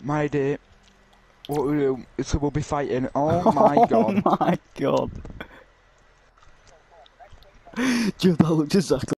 My dear. What we do? So we'll be fighting. Oh my god. Oh my god. Dude, that looks exactly